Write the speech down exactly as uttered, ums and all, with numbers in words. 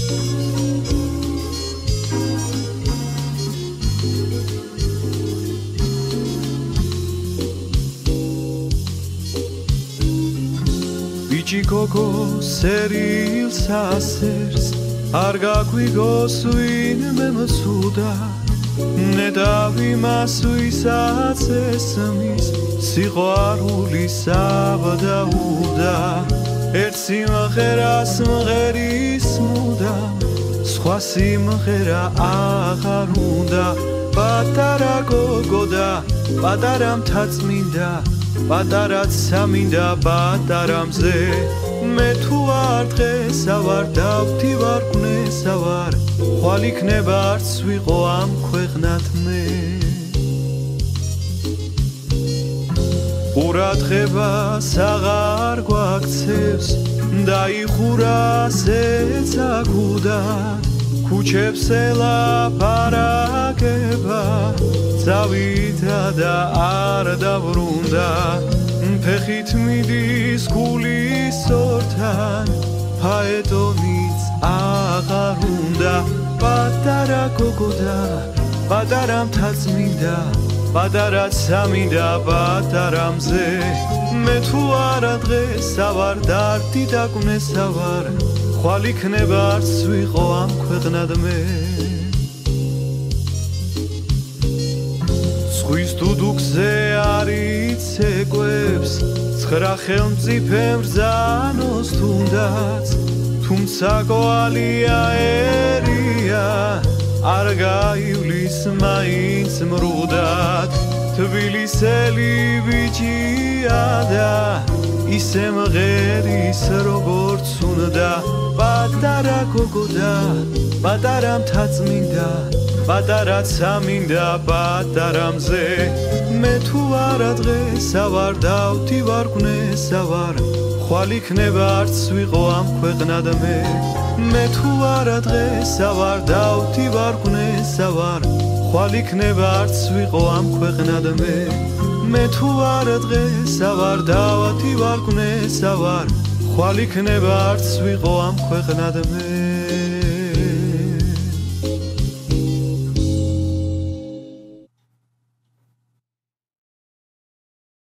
Bici coco seril sasers არ გაგვიგოს ვინმე მსუდა ნედავი მას ვისაც ესმის სიყვარული საბადაუდა ერთ სიმღერას მღერის მუდამ სხვა სიმღერა აღარ უნდა პატარა გოგო და პატარა მთაწმინდა პატარაც სამინდა პატარა მზე მე თუ არ დღესა ვარ დავთივარ ვნესა ვარ ხვალ იქნება არც ვიყო ამ ქვეყნად მე ყურადღებას აღარ გვაქცევს დაიხურა ზეცაგუდა ქუჩებს ელაპარაკება წავიდა და არ დაბრუნდა ფეხით მიდის გულის ორთან ფაეტონიც აღარ უნდა პატარა გოგო და პატარა მთაწმინდა პატარაც სამინდა პატარა მზე მე თუ არა დღესა ვარ დარდი და ვნესა ვარ ხვალ იქნება არც ვიყო ამ ქვეყნად მე ზღვის დუდუქზე არის ეკვებს ცხრა ხელმწიფე მბრძანოს თუნდაც თუმცა გვალია ერია არ გაივლის მაინც მრუდად თბილისელი ბიჭია და ისე მღერის როგორც უნდა პატარა გოგო და პატარა მთაწმინდა პატარაც სამინდა პატარა მზე მე თუ არა დღესა ვარ დავთივარ ვნესა ვარ ხვალ იქნება არც ვიყო ამ ქვეყნად მე მე თუ არა დღესა ვარ დავთივარ ვნესა ვარ ხვალ იქნება არც ვიყო ამ ქვეყნად მე მე თუ არა დღესა ვარ დავთივარ ვნესა ვარ ხვალ იქნება არც ვიყო ამ ქვეყნად მე